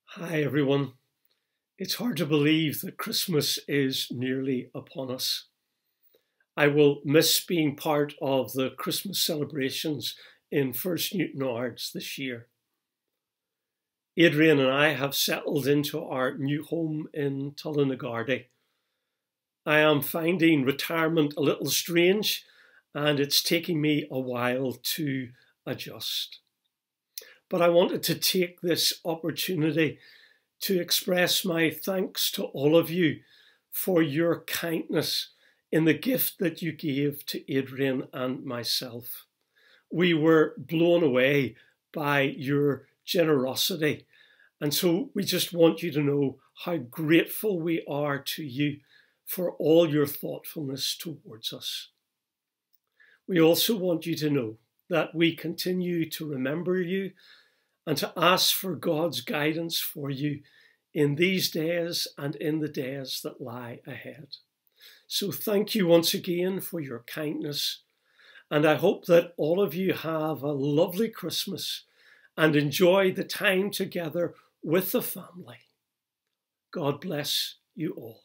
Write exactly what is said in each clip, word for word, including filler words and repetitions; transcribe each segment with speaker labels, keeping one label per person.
Speaker 1: Hi everyone. It's hard to believe that Christmas is nearly upon us. I will miss being part of the Christmas celebrations in First Newton Ards this year. Adrian and I have settled into our new home in Tullinagardy. I am finding retirement a little strange, and it's taking me a while to adjust. But I wanted to take this opportunity to express my thanks to all of you for your kindness in the gift that you gave to Adrian and myself. We were blown away by your generosity, and so we just want you to know how grateful we are to you for all your thoughtfulness towards us. We also want you to know that we continue to remember you and to ask for God's guidance for you in these days and in the days that lie ahead. So thank you once again for your kindness, and I hope that all of you have a lovely Christmas and enjoy the time together with the family. God bless you all.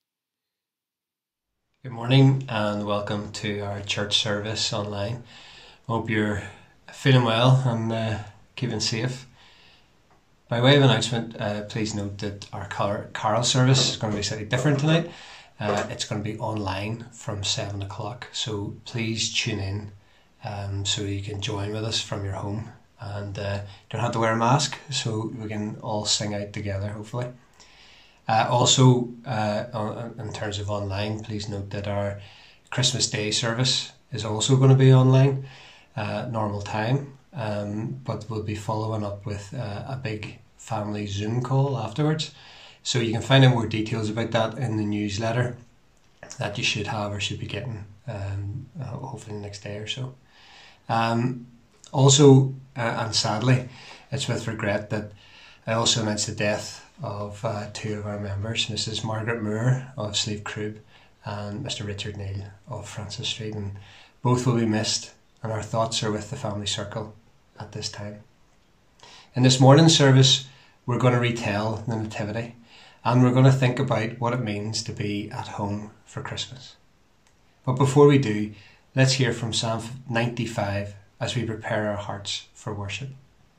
Speaker 2: Good morning and welcome to our church service online. Hope you're feeling well and uh, keeping safe. By way of announcement, uh, please note that our car- carol service is going to be slightly different tonight. Uh, it's going to be online from seven o'clock, so please tune in um, so you can join with us from your home, and uh, don't have to wear a mask, so we can all sing out together, hopefully. Uh, also, uh, on, in terms of online, please note that our Christmas Day service is also going to be online, uh, normal time. Um, but we'll be following up with uh, a big family Zoom call afterwards. So you can find out more details about that in the newsletter that you should have or should be getting um, uh, hopefully the next day or so. Um, also, uh, and sadly, it's with regret that I also announced the death of uh, two of our members, Missus Margaret Moore of Slieve Crib and Mister Richard Neal of Francis Street, and both will be missed, and our thoughts are with the family circle at this time. In this morning's service, we're going to retell the Nativity, and we're going to think about what it means to be at home for Christmas. But before we do, let's hear from Psalm ninety-five as we prepare our hearts for worship.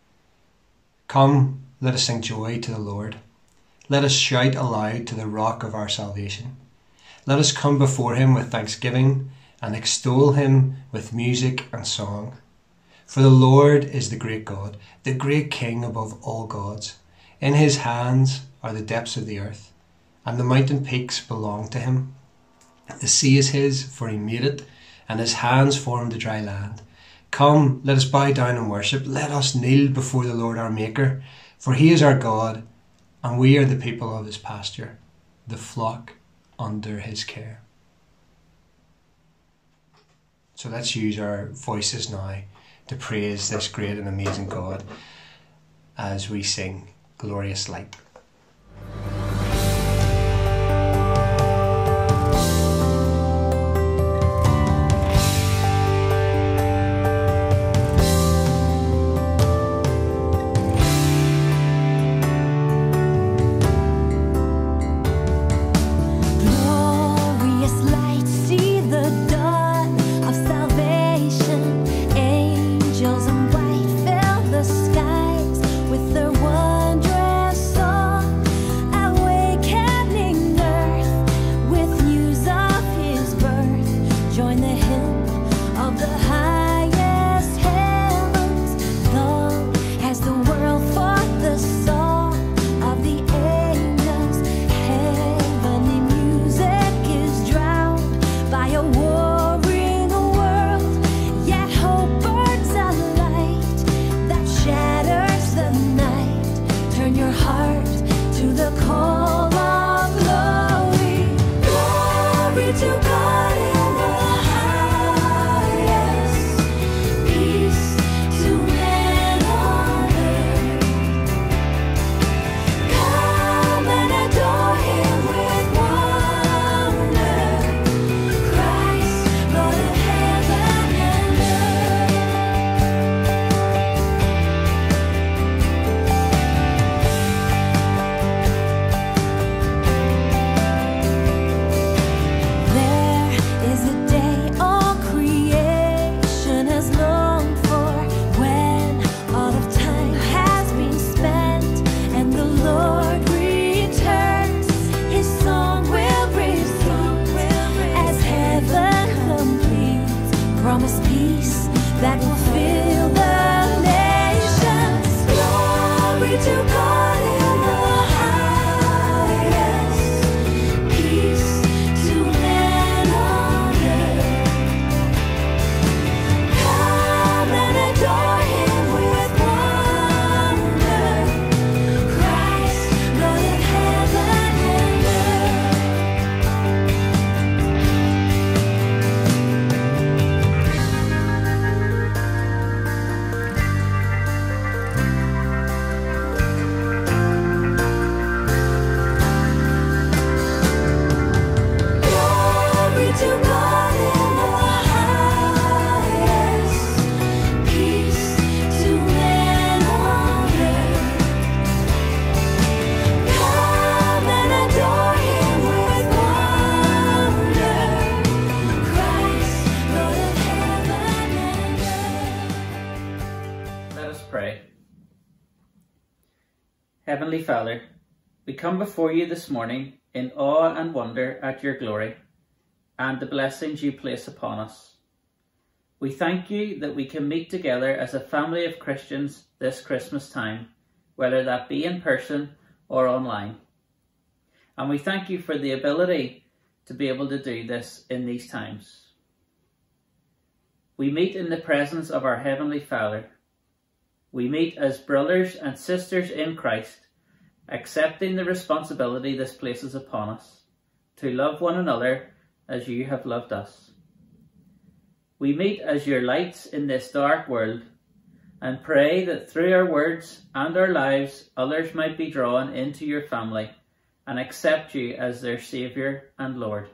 Speaker 2: Come, let us sing joy to the Lord. Let us shout aloud to the rock of our salvation. Let us come before him with thanksgiving and extol him with music and song. For the Lord is the great God, the great King above all gods. In his hands are the depths of the earth, and the mountain peaks belong to him. The sea is his, for he made it, and his hands formed the dry land. Come, let us bow down and worship. Let us kneel before the Lord our Maker, for he is our God, and we are the people of his pasture, the flock under his care. So let's use our voices now to praise this great and amazing God as we sing Glorious Light.
Speaker 3: Angels in white fill the skies with their wondrous song. us pray. Heavenly Father, we come before you this morning in awe and wonder at your glory and the blessings you place upon us. We thank you that we can meet together as a family of Christians this Christmas time, whether that be in person or online. And we thank you for the ability to be able to do this in these times. We meet in the presence of our Heavenly Father. We meet as brothers and sisters in Christ, accepting the responsibility this places upon us to love one another as you have loved us. We meet as your lights in this dark world and pray that through our words and our lives others might be drawn into your family and accept you as their Saviour and Lord.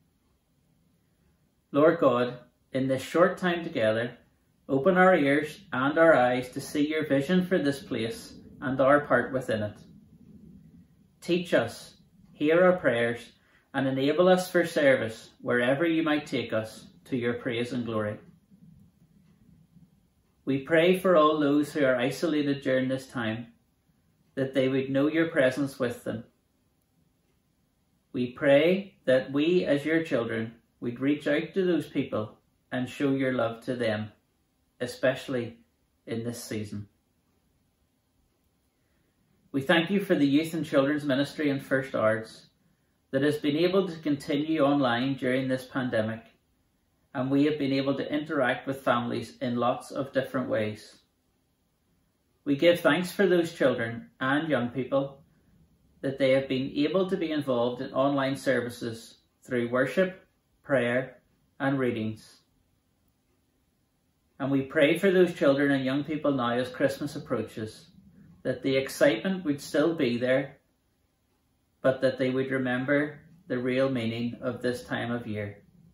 Speaker 3: Lord God, in this short time together, open our ears and our eyes to see your vision for this place and our part within it. Teach us, hear our prayers, and enable us for service wherever you might take us to your praise and glory. We pray for all those who are isolated during this time, that they would know your presence with them. We pray that we as your children would reach out to those people and show your love to them, especially in this season. We thank you for the Youth and Children's Ministry and First Arts that has been able to continue online during this pandemic, and we have been able to interact with families in lots of different ways. We give thanks for those children and young people that they have been able to be involved in online services through worship, prayer, and readings. And we pray for those children and young people now as Christmas approaches, that the excitement would still be there, but that they would remember the real meaning of this time of year.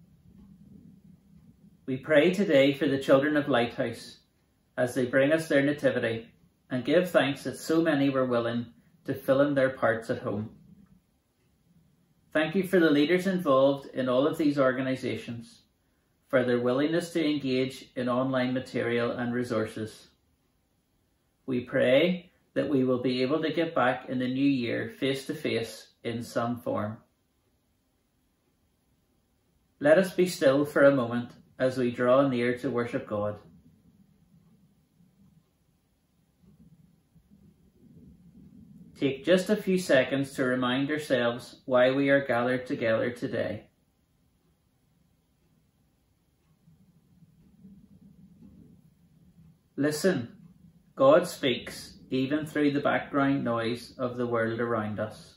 Speaker 3: We pray today for the children of Lighthouse as they bring us their nativity and give thanks that so many were willing to fill in their parts at home. Thank you for the leaders involved in all of these organisations, for their willingness to engage in online material and resources. We pray that we will be able to get back in the new year face to face in some form. Let us be still for a moment as we draw near to worship God. Take just a few seconds to remind ourselves why we are gathered together today. Listen, God speaks even through the background noise of the world around us.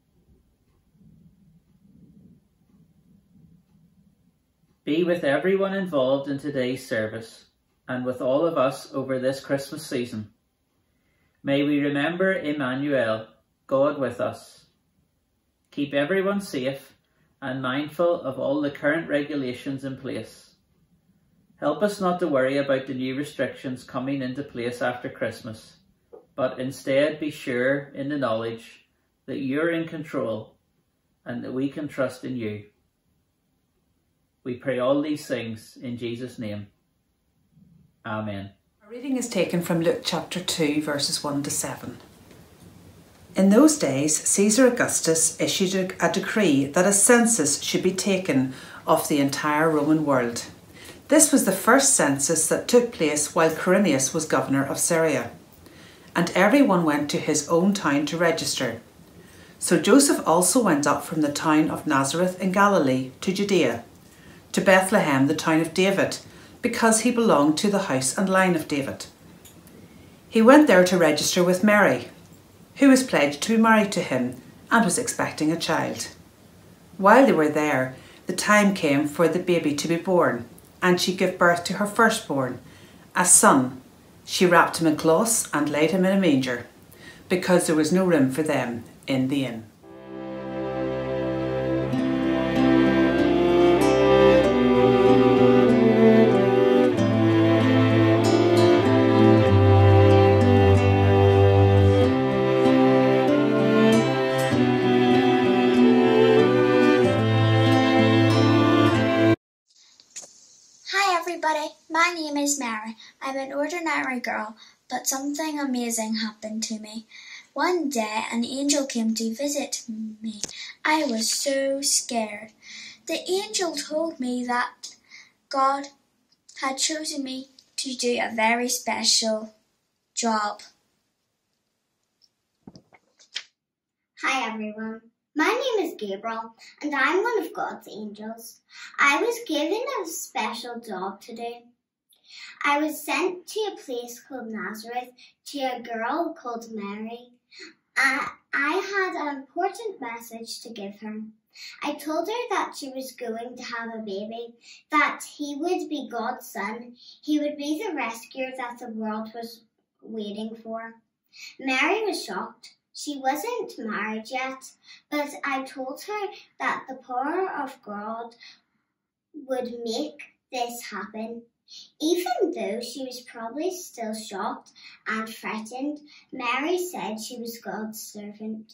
Speaker 3: Be with everyone involved in today's service and with all of us over this Christmas season. May we remember Emmanuel, God with us. Keep everyone safe and mindful of all the current regulations in place. Help us not to worry about the new restrictions coming into place after Christmas, but instead be sure in the knowledge that you're in control and that we can trust in you. We pray all these things in Jesus' name. Amen.
Speaker 4: Our reading is taken from Luke chapter two, verses one to seven. In those days, Caesar Augustus issued a, a decree that a census should be taken of the entire Roman world. This was the first census that took place while Quirinius was governor of Syria, and everyone went to his own town to register. So Joseph also went up from the town of Nazareth in Galilee to Judea, to Bethlehem, the town of David, because he belonged to the house and line of David. He went there to register with Mary, who was pledged to be married to him and was expecting a child. While they were there, the time came for the baby to be born, and she gave birth to her firstborn, a son. She wrapped him in cloths and laid him in a manger, because there was no room for them in the inn.
Speaker 5: Hi everybody, my name is Mary. I'm an ordinary girl, but something amazing happened to me. One day an angel came to visit me. I was so scared. The angel told me that God had chosen me to do a very special job.
Speaker 6: Hi everyone, my name is Gabriel and I'm one of God's angels. I was given a special job to do. I was sent to a place called Nazareth to a girl called Mary. I, I had an important message to give her. I told her that she was going to have a baby, that he would be God's son, he would be the rescuer that the world was waiting for. Mary was shocked. She wasn't married yet, but I told her that the power of God would make this happen. Even though she was probably still shocked and frightened, Mary said she was God's servant.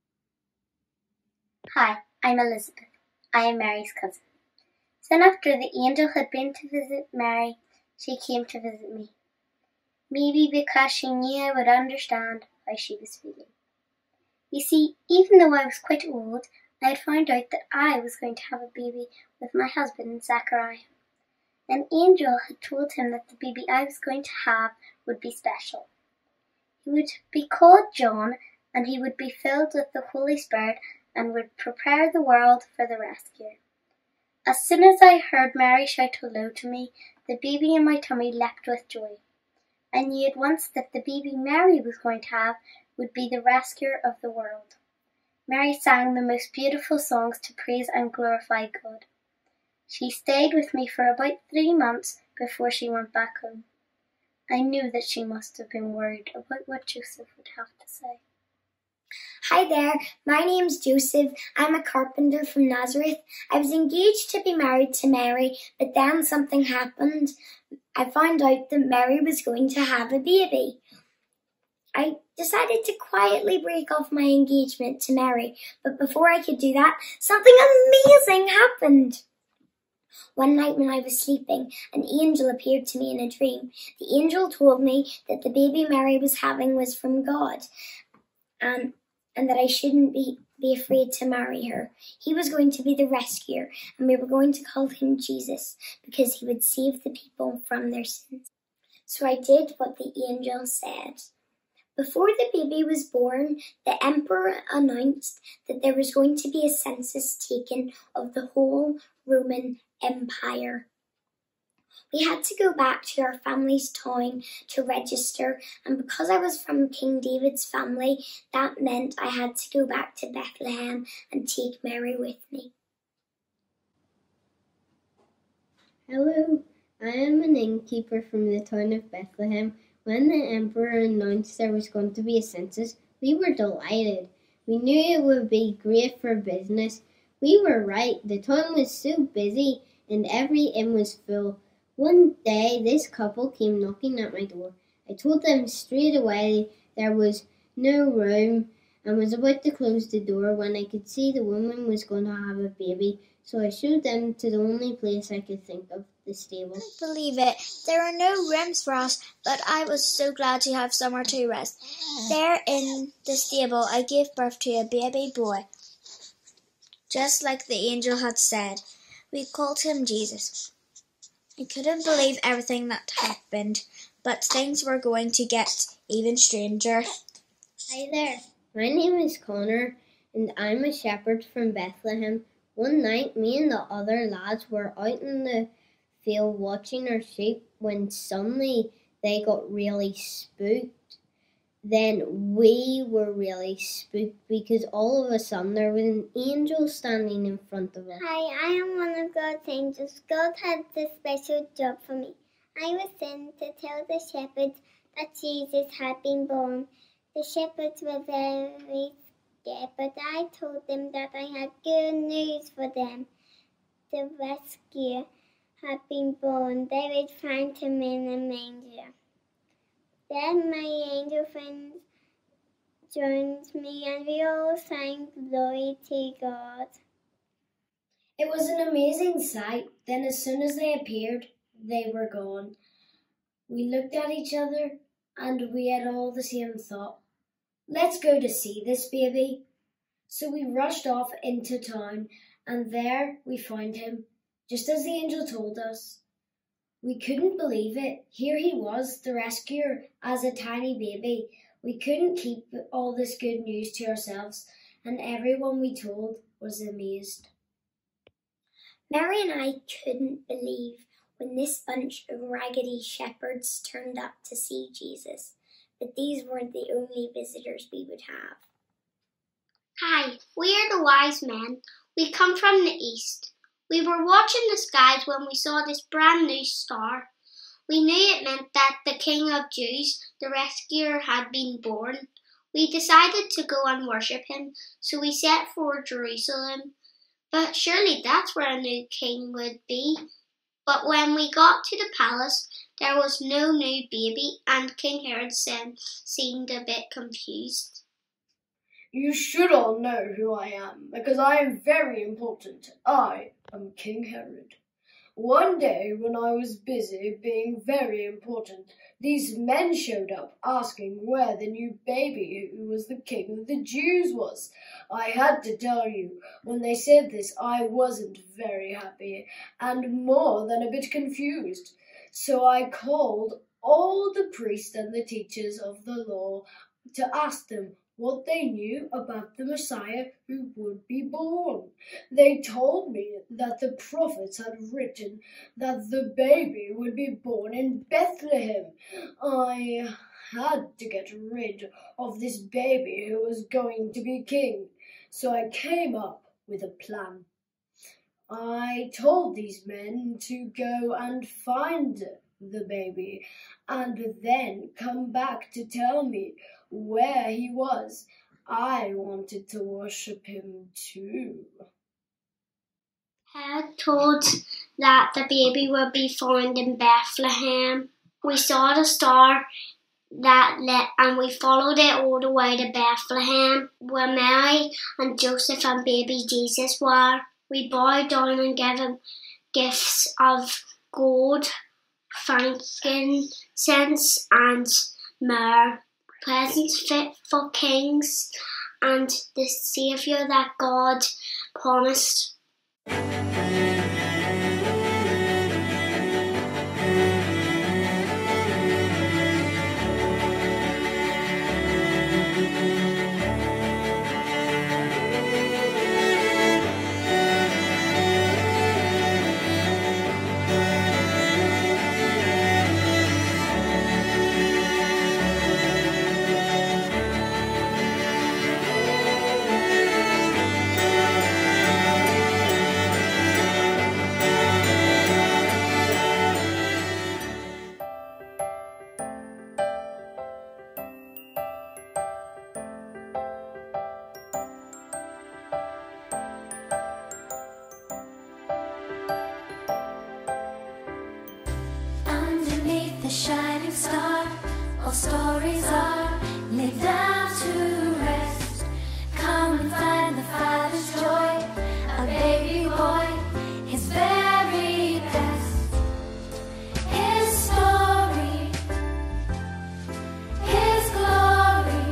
Speaker 7: Hi, I'm Elizabeth. I am Mary's cousin. Soon after the angel had been to visit Mary, she came to visit me. Maybe because she knew I would understand how she was feeling. You see, even though I was quite old, I had found out that I was going to have a baby with my husband, Zachariah. An angel had told him that the baby I was going to have would be special. He would be called John, and he would be filled with the Holy Spirit and would prepare the world for the rescue. As soon as I heard Mary shout hello to me, the baby in my tummy leapt with joy. I knew at once that the baby Mary was going to have would be the rescuer of the world. Mary sang the most beautiful songs to praise and glorify God. She stayed with me for about three months before she went back home. I knew that she must have been worried about what Joseph would have to say.
Speaker 8: Hi there, my name's Joseph. I'm a carpenter from Nazareth. I was engaged to be married to Mary, but then something happened. I found out that Mary was going to have a baby. I decided to quietly break off my engagement to Mary, but before I could do that, something amazing happened. One night when I was sleeping, an angel appeared to me in a dream. The angel told me that the baby Mary was having was from God, and, and that I shouldn't be, be afraid to marry her. He was going to be the rescuer, and we were going to call him Jesus, because he would save the people from their sins. So I did what the angel said. Before the baby was born, the emperor announced that there was going to be a census taken of the whole Roman Empire. We had to go back to our family's town to register, and because I was from King David's family, that meant I had to go back to Bethlehem and take Mary with me.
Speaker 9: Hello, I am an innkeeper from the town of Bethlehem. When the emperor announced there was going to be a census, we were delighted. We knew it would be great for business. We were right, the town was so busy and every inn was full. One day this couple came knocking at my door. I told them straight away there was no room and was about to close the door when I could see the woman was going to have a baby, so I showed them to the only place I could think of, the stable.
Speaker 5: I couldn't believe it. There were no rooms for us, but I was so glad to have somewhere to rest. There in the stable I gave birth to a baby boy, just like the angel had said. We called him Jesus. I couldn't believe everything that happened, but things were going to get even stranger.
Speaker 9: Hi there, my name is Connor and I'm a shepherd from Bethlehem. One night me and the other lads were out in the field watching our sheep when suddenly they got really spooked. Then we were really spooked because all of a sudden there was an angel standing in front of us.
Speaker 10: Hi, I am one of God's angels. God had this special job for me. I was sent to tell the shepherds that Jesus had been born. The shepherds were very scared, but I told them that I had good news for them. The rescuer had been born. They would find him in a manger. Then my angel friends joined me and we all sang glory to God.
Speaker 11: It was an amazing sight. Then as soon as they appeared, they were gone. We looked at each other and we had all the same thought. Let's go to see this baby. So we rushed off into town, and there we found him, just as the angel told us. We couldn't believe it. Here he was, the rescuer, as a tiny baby. We couldn't keep all this good news to ourselves, and everyone we told was amazed.
Speaker 8: Mary and I couldn't believe when this bunch of raggedy shepherds turned up to see Jesus, but these weren't the only visitors we would have.
Speaker 10: Hi, we are the wise men. We come from the east. We were watching the skies when we saw this brand new star. We knew it meant that the King of Jews, the rescuer, had been born. We decided to go and worship him, so we set for Jerusalem. But surely that's where a new king would be. But when we got to the palace, there was no new baby, and King Herod seemed a bit confused.
Speaker 11: You should all know who I am, because I am very important. I am King Herod. One day, when I was busy being very important, these men showed up asking where the new baby who was the king of the Jews was. I had to tell you, when they said this, I wasn't very happy and more than a bit confused. So I called all the priests and the teachers of the law to ask them what they knew about the Messiah who would be born. They told me that the prophets had written that the baby would be born in Bethlehem. I had to get rid of this baby who was going to be king, so I came up with a plan. I told these men to go and find the baby and then come back to tell me where he was. I wanted to worship him too.
Speaker 10: Herod told that the baby would be found in Bethlehem. We saw the star that lit and we followed it all the way to Bethlehem, where Mary and Joseph and baby Jesus were. We bowed down and gave him gifts of gold, frankincense and myrrh, presents fit for kings and the Saviour that God promised.
Speaker 12: The shining star, all stories are laid down to rest. Come and find the Father's joy, a baby boy, his very best. His story, his glory,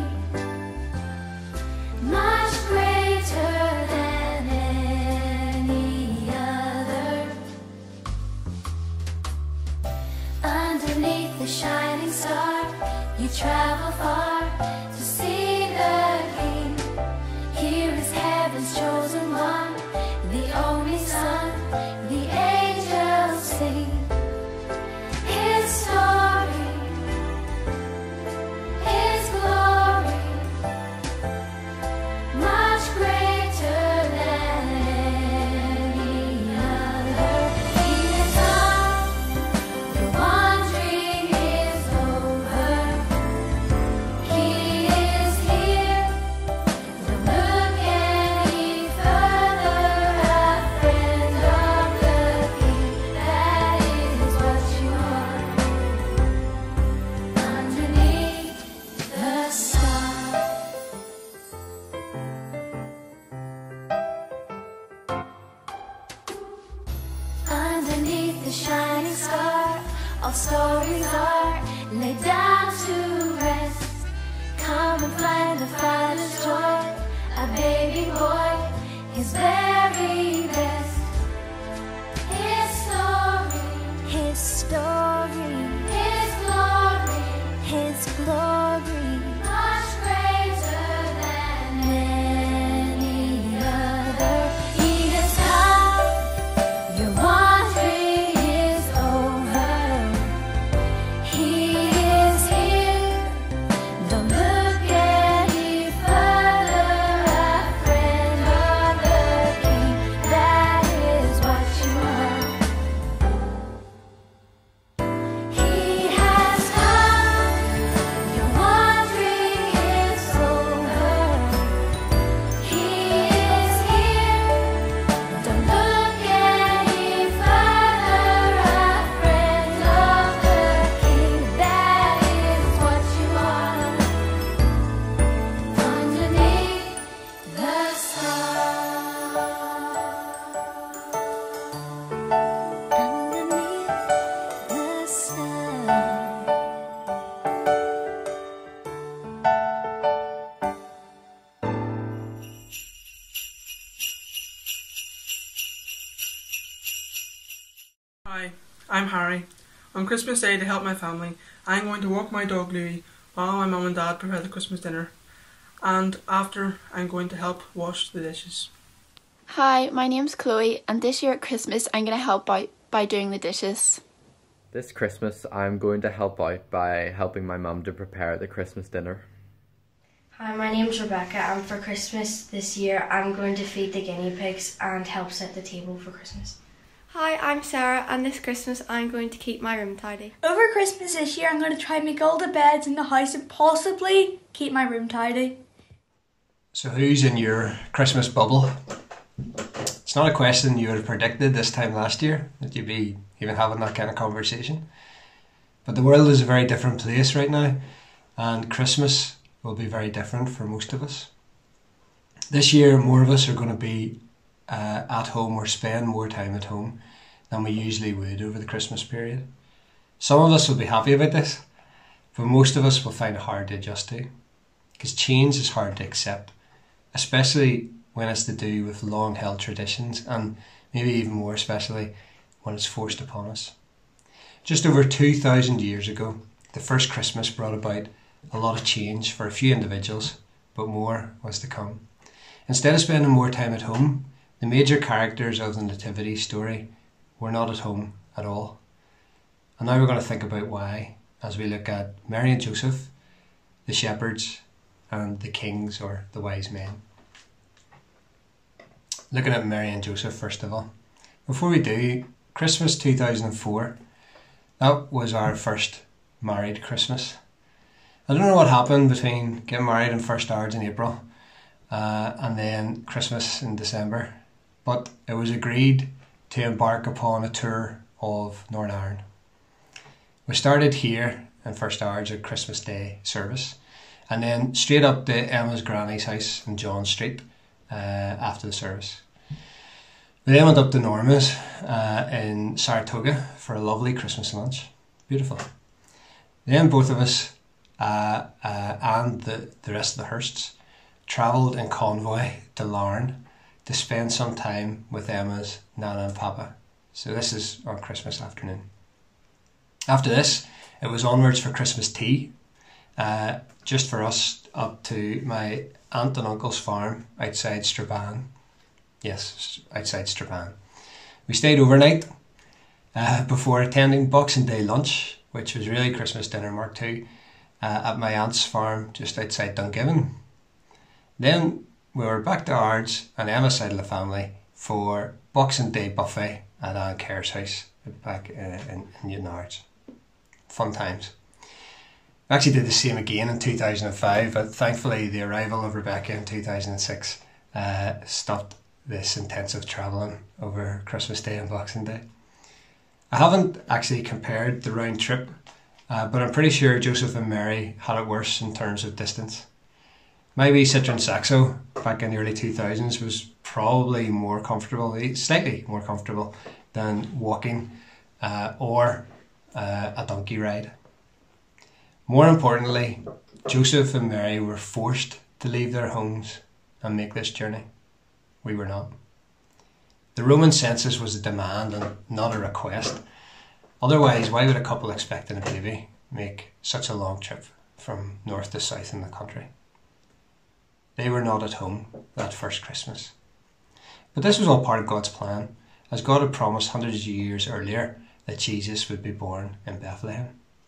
Speaker 12: much greater than any other. Underneath the shining star, you travel far to see the King. Here is heaven's chosen one, the only Son, the angels sing. His story, his glory, much greater than any other. He has come, the wandering is over.
Speaker 13: Harry. On Christmas Day, to help my family, I am going to walk my dog Louie while my mum and dad prepare the Christmas dinner. And after, I'm going to help wash the dishes.
Speaker 14: Hi, my name's Chloe, and this year at Christmas I'm going to help out by doing the dishes.
Speaker 15: This Christmas I'm going to help out by helping my mum to prepare the Christmas dinner.
Speaker 16: Hi, my name's Rebecca, and for Christmas this year I'm going to feed the guinea pigs and help set the table for Christmas.
Speaker 17: Hi, I'm Sarah, and this Christmas I'm going to keep my room tidy.
Speaker 18: Over Christmas this year I'm going to try and make all the beds in the house and possibly keep my room tidy.
Speaker 2: So who's in your Christmas bubble? It's not a question you would have predicted this time last year, that you'd be even having that kind of conversation. But the world is a very different place right now, and Christmas will be very different for most of us. This year, more of us are going to be uh, at home or spend more time at home than we usually would over the Christmas period. Some of us will be happy about this, but most of us will find it hard to adjust to, because change is hard to accept, especially when it's to do with long-held traditions, and maybe even more especially when it's forced upon us. Just over two thousand years ago, the first Christmas brought about a lot of change for a few individuals, but more was to come. Instead of spending more time at home, the major characters of the Nativity story were not at home at all. And now we're going to think about why, as we look at Mary and Joseph, the shepherds, and the kings or the wise men. Looking at Mary and Joseph first of all. Before we do, Christmas two thousand four, that was our first married Christmas. I don't know what happened between getting married in first hours in April uh, and then Christmas in December, but it was agreed to embark upon a tour of Northern Ireland. We started here in first hours at Christmas Day service, and then straight up to Emma's granny's house in John Street uh, after the service. We then went up to Norma's uh, in Saratoga for a lovely Christmas lunch. Beautiful. Then both of us uh, uh, and the, the rest of the Hursts travelled in convoy to Larne to spend some time with Emma's Nana and Papa. So this is on Christmas afternoon. After this, it was onwards for Christmas tea, uh, just for us up to my aunt and uncle's farm outside Strabane. Yes, outside Strabane. We stayed overnight uh, before attending Boxing Day lunch, which was really Christmas dinner Mark two, uh, at my aunt's farm just outside Dungiven. Then we were back to Ards and Emma's side of the family for Boxing Day buffet at Anne Kerr's house back uh, in, in Newton Ards. Fun times. We actually did the same again in two thousand five, but thankfully the arrival of Rebecca in two thousand six uh, stopped this intensive travelling over Christmas Day and Boxing Day. I haven't actually compared the round trip, uh, but I'm pretty sure Joseph and Mary had it worse in terms of distance. My wee Citroen Saxo back in the early two thousands was probably more comfortable, slightly more comfortable than walking uh, or uh, a donkey ride. More importantly, Joseph and Mary were forced to leave their homes and make this journey. We were not. The Roman census was a demand and not a request. Otherwise, why would a couple expecting a baby make such a long trip from north to south in the country? They were not at home that first Christmas. But this was all part of God's plan, as God had promised hundreds of years earlier that Jesus would be born in Bethlehem.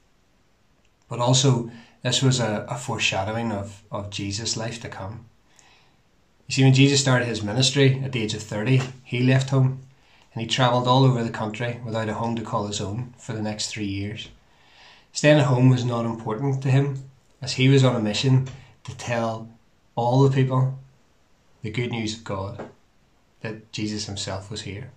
Speaker 2: But also, this was a, a foreshadowing of, of Jesus' life to come. You see, when Jesus started his ministry at the age of thirty, he left home and he travelled all over the country without a home to call his own for the next three years. Staying at home was not important to him, as he was on a mission to tell all the people the good news of God, that Jesus himself was here.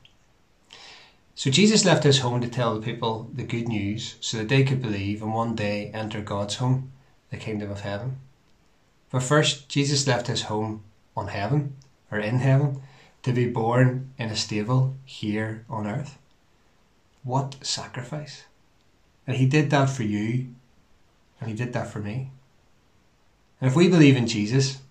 Speaker 2: So Jesus left his home to tell the people the good news so that they could believe and one day enter God's home, the kingdom of heaven. But first, Jesus left his home on heaven, or in heaven, to be born in a stable here on earth. What sacrifice! And he did that for you, and he did that for me. And if we believe in Jesus,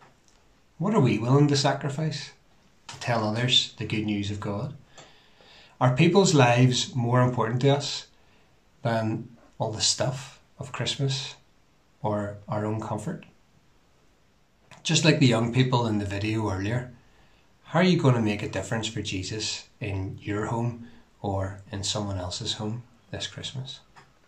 Speaker 2: what are we willing to sacrifice to tell others the good news of God? Are people's lives more important to us than all the stuff of Christmas or our own comfort? Just like the young people in the video earlier, how are you going to make a difference for Jesus in your home or in someone else's home this Christmas?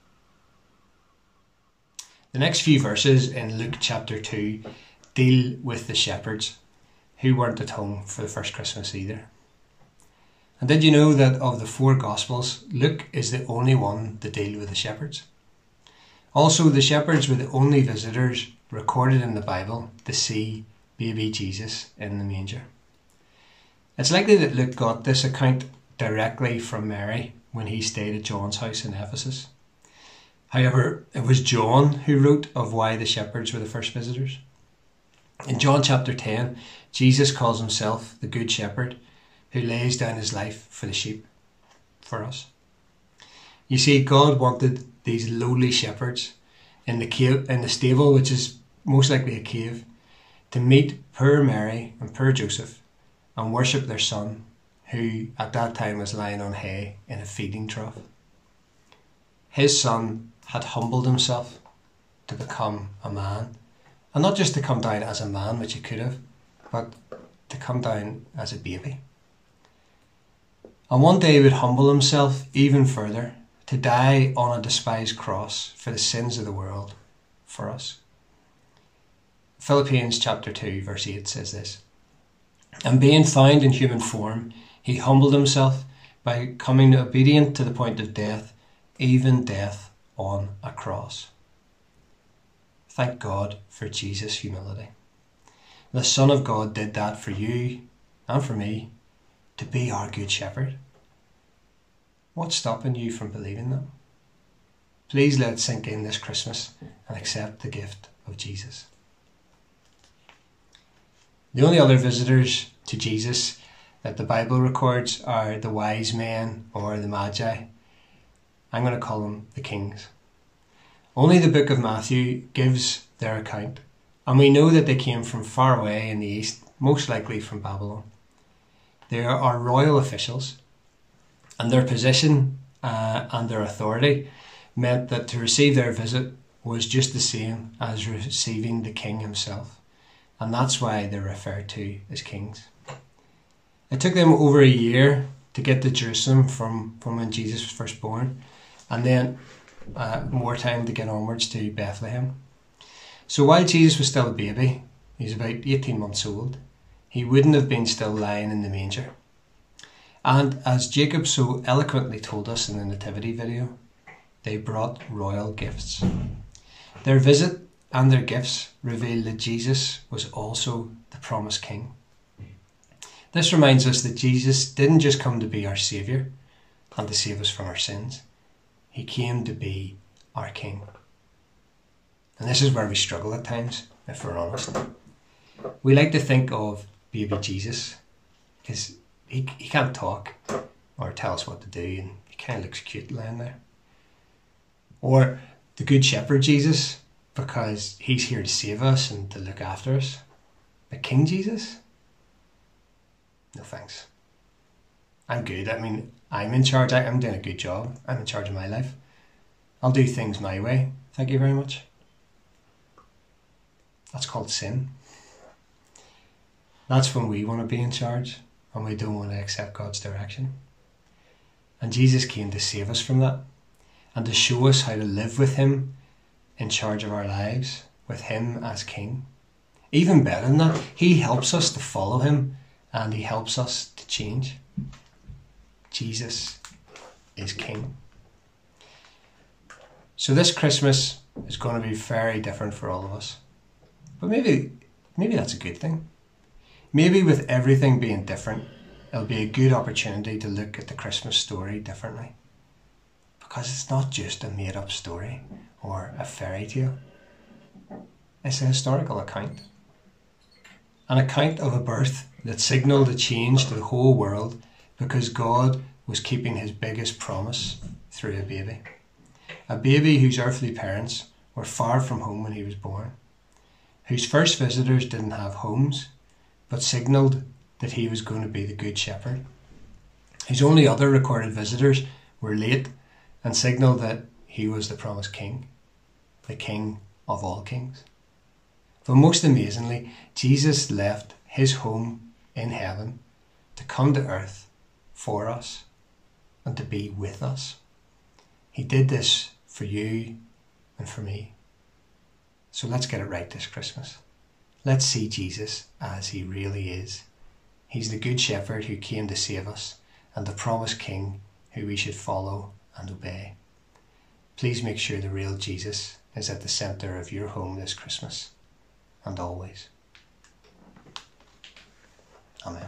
Speaker 2: The next few verses in Luke chapter two deal with the shepherds who weren't at home for the first Christmas either. And did you know that of the four Gospels, Luke is the only one to deal with the shepherds? Also, the shepherds were the only visitors recorded in the Bible to see baby Jesus in the manger. It's likely that Luke got this account directly from Mary when he stayed at John's house in Ephesus. However, it was John who wrote of why the shepherds were the first visitors. In John chapter ten, Jesus calls himself the Good Shepherd who lays down his life for the sheep, for us. You see, God wanted these lowly shepherds in the cave, in the stable, which is most likely a cave, to meet poor Mary and poor Joseph and worship their son, who at that time was lying on hay in a feeding trough. His son had humbled himself to become a man, and not just to come down as a man, which he could have, but to come down as a baby. And one day he would humble himself even further to die on a despised cross for the sins of the world for us. Philippians chapter two verse eight says this, "And being found in human form, he humbled himself by becoming obedient to the point of death, even death on a cross." Thank God for Jesus' humility. The Son of God did that for you and for me, to be our good shepherd. What's stopping you from believing that? Please let it sink in this Christmas and accept the gift of Jesus. The only other visitors to Jesus that the Bible records are the wise men or the magi. I'm going to call them the kings. Only the book of Matthew gives their account, and we know that they came from far away in the east, most likely from Babylon. They are royal officials, and their position uh, and their authority meant that to receive their visit was just the same as receiving the king himself, and that's why they're referred to as kings. It took them over a year to get to Jerusalem from, from when Jesus was first born, and then uh, more time to get onwards to Bethlehem. So while Jesus was still a baby, he was about eighteen months old, he wouldn't have been still lying in the manger. And as Jacob so eloquently told us in the Nativity video, they brought royal gifts. Their visit and their gifts reveal that Jesus was also the promised king. This reminds us that Jesus didn't just come to be our saviour and to save us from our sins. He came to be our king. And this is where we struggle at times, if we're honest. We like to think of baby Jesus because he, he can't talk or tell us what to do, and he kind of looks cute lying there. Or the Good Shepherd Jesus, because he's here to save us and to look after us. But King Jesus? No thanks. I'm good. I mean, I'm in charge. I, I'm doing a good job. I'm in charge of my life. I'll do things my way. Thank you very much. That's called sin. That's when we want to be in charge and we don't want to accept God's direction. And Jesus came to save us from that and to show us how to live with him in charge of our lives, with him as king. Even better than that, he helps us to follow him and he helps us to change. Jesus is king. So this Christmas is going to be very different for all of us. But maybe, maybe that's a good thing. Maybe with everything being different, it'll be a good opportunity to look at the Christmas story differently. Because it's not just a made-up story or a fairy tale. It's a historical account. An account of a birth that signalled a change to the whole world because God was keeping his biggest promise through a baby. A baby whose earthly parents were far from home when he was born, whose first visitors didn't have homes, but signalled that he was going to be the Good Shepherd, whose only other recorded visitors were late and signalled that he was the promised king, the King of all kings. But most amazingly, Jesus left his home in heaven to come to earth for us and to be with us. He did this for you and for me. So let's get it right this Christmas. Let's see Jesus as he really is. He's the Good Shepherd who came to save us and the promised King who we should follow and obey. Please make sure the real Jesus is at the centre of your home this Christmas and always. Amen.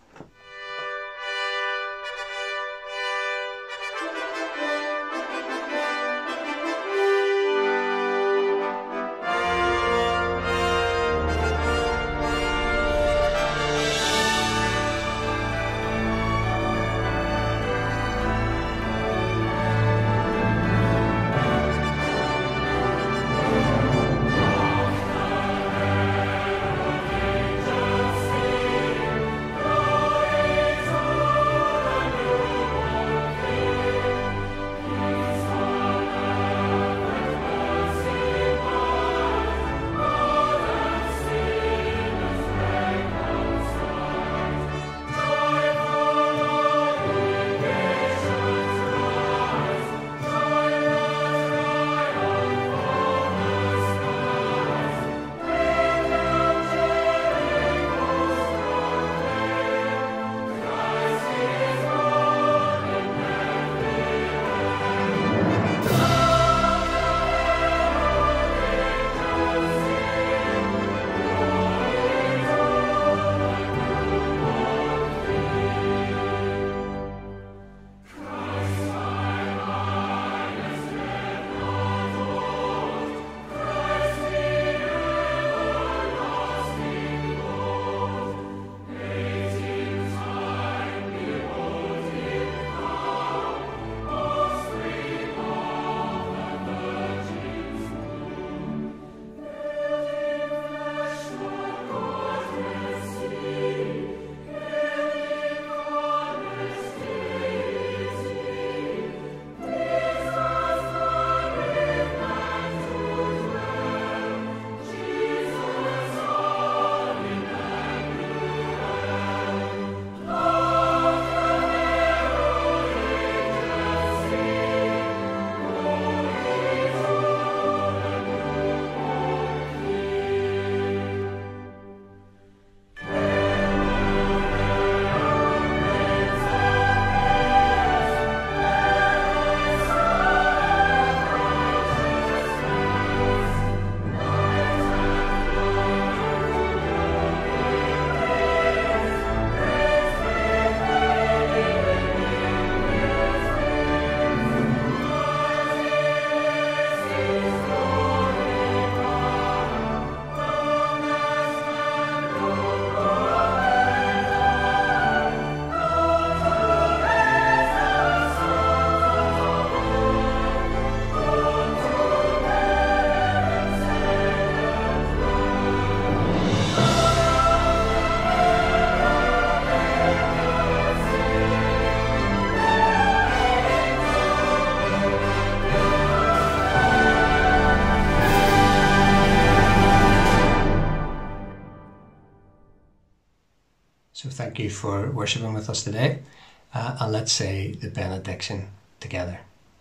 Speaker 2: So thank you for worshipping with us today, uh, and let's say the benediction together.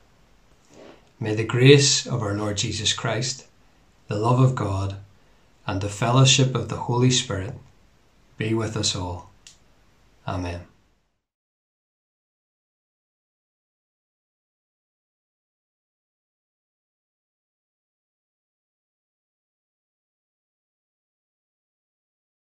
Speaker 2: May the grace of our Lord Jesus Christ, the love of God, and the fellowship of the Holy Spirit be with us all. Amen.